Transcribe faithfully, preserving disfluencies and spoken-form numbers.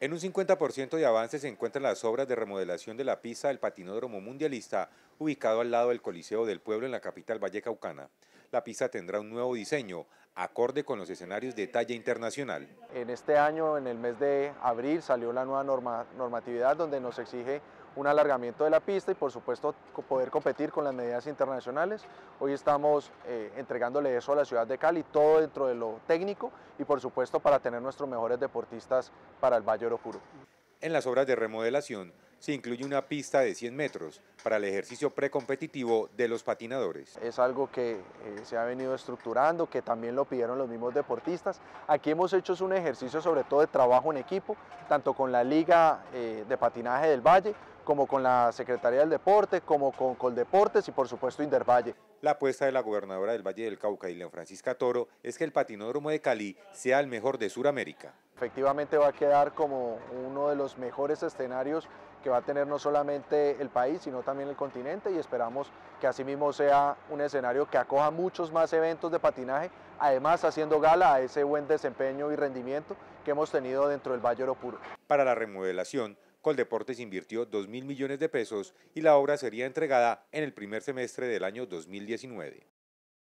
En un cincuenta por ciento de avance se encuentran las obras de remodelación de la pista del patinódromo mundialista, ubicado al lado del Coliseo del Pueblo en la capital vallecaucana. La pista tendrá un nuevo diseño, acorde con los escenarios de talla internacional. En este año, en el mes de abril, salió la nueva norma, normatividad donde nos exige un alargamiento de la pista y por supuesto poder competir con las medidas internacionales. Hoy estamos eh, entregándole eso a la ciudad de Cali, todo dentro de lo técnico y por supuesto para tener nuestros mejores deportistas para el Valle Oro Puro. En las obras de remodelación se incluye una pista de cien metros para el ejercicio precompetitivo de los patinadores. Es algo que eh, se ha venido estructurando, que también lo pidieron los mismos deportistas. Aquí hemos hecho un ejercicio sobre todo de trabajo en equipo, tanto con la Liga eh, de Patinaje del Valle, como con la Secretaría del Deporte, como con Coldeportes y por supuesto Indervalle. La apuesta de la gobernadora del Valle del Cauca, Dilian Francisca Toro, es que el patinódromo de Cali sea el mejor de Sudamérica. Efectivamente va a quedar como uno de los mejores escenarios que va a tener no solamente el país, sino también el continente y esperamos que asimismo sea un escenario que acoja muchos más eventos de patinaje, además haciendo gala a ese buen desempeño y rendimiento que hemos tenido dentro del Valle Oro Puro. Para la remodelación, Coldeportes invirtió dos mil millones de pesos y la obra sería entregada en el primer semestre del año dos mil diecinueve.